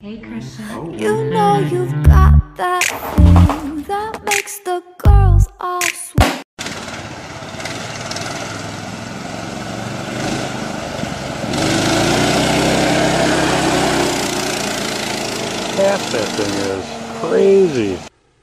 Hey, Christian. You know you've got that thing that makes the girls all sweat. Fast that thing is crazy.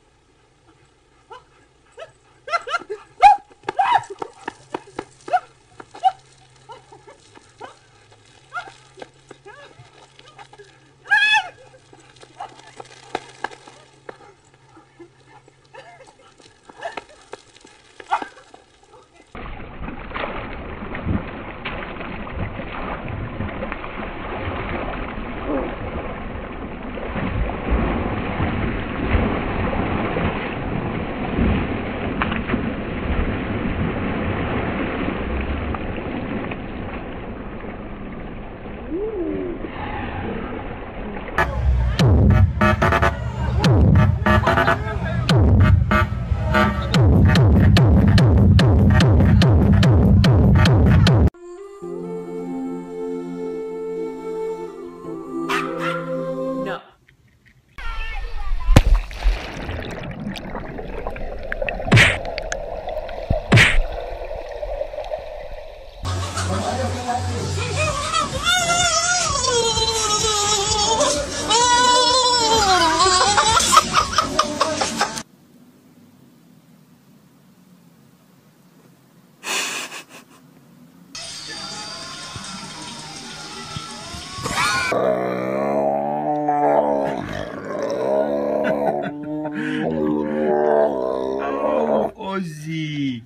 Ozzy.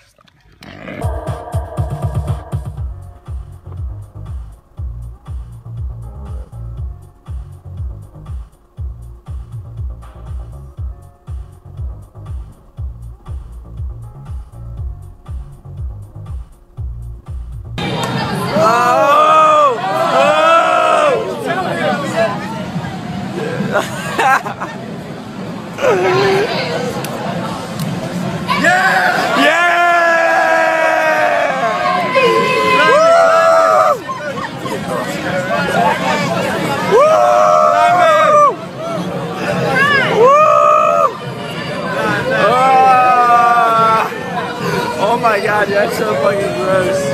Oh my god, that's so fucking gross.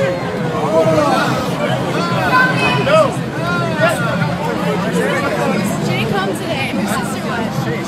She didn't come today. Her sister was.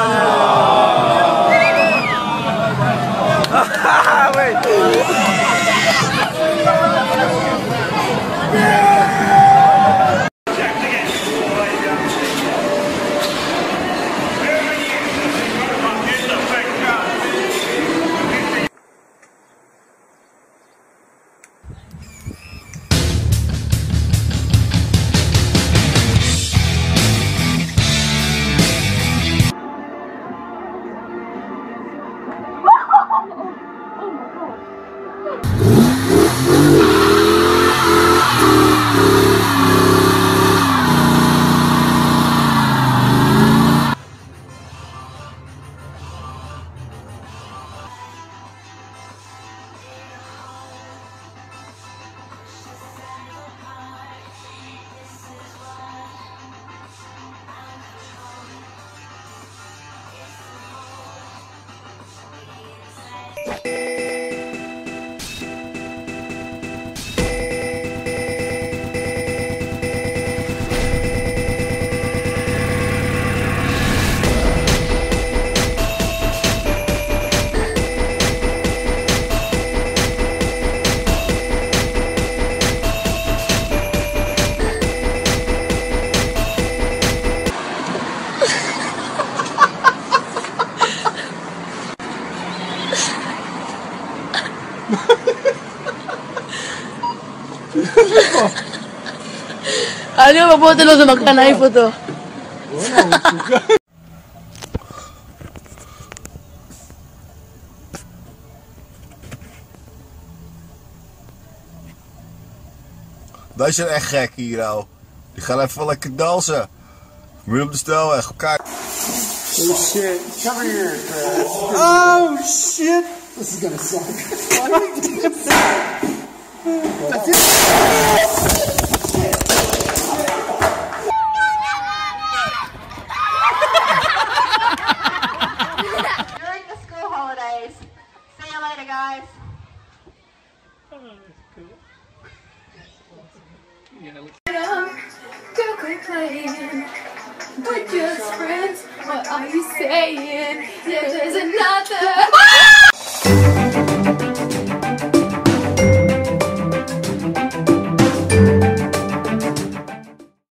Ano yung mabuti lang sa magkanay po to? Dat is echt gek hier nou. Die gaan even lekker dansen. Moet je op de snelweg. Kijk. Oh shit. Cover your Oh shit. This is gonna suck. That's it. you later, guys. Girl, quit playing. We're just friends. What are you saying? Yeah, there's another.